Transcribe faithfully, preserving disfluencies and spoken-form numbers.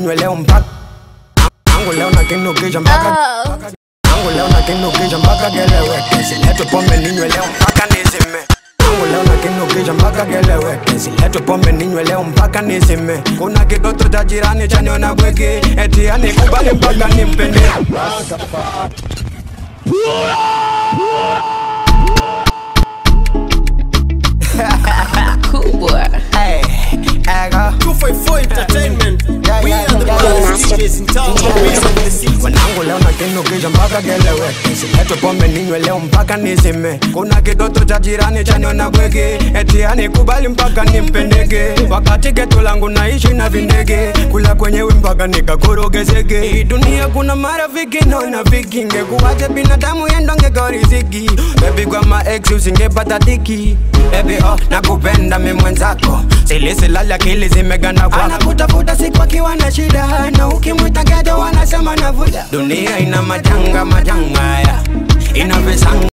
ninywe leo mpaka Angu leo na kinukisha mpaka Angu leo na kinukisha mpaka geleweke Siletu pombe ninywe leo mpaka nizime Angu leo na kinukisha mpaka geleweke Siletu pombe ninywe leo mpaka nizime Kuna kitoto cha jirani chaniona bwege Eti anikubali mpaka nimpende Cool boy. Hey, ega two fifty-four Entertainment. Yeah, We yeah, are the yeah, best D Js in town. We are the season. Wanangu leo na kinukisha mpaka geleweke Siletu pombe ninywe leo mpaka nizime Kuna kitoto cha jirani chaniona bwege Eti anikubali mpaka nimpendege Wakati geto langu naishi na vindege Kula kwenyewe mpaka nikakorogezege Hii dunia kuna marafiki naona vikinge Kuwache binadamu yendonge goriziki Baby kwa ma ex usingepata diki Baby oh nakupenda mi mwenzako Silisi lali akili zimeganda kwa Anakutafuta siku akiwa na shida Na ukimwita geto wanasema navuda Dunia ina majanga majanga ya Ina visanga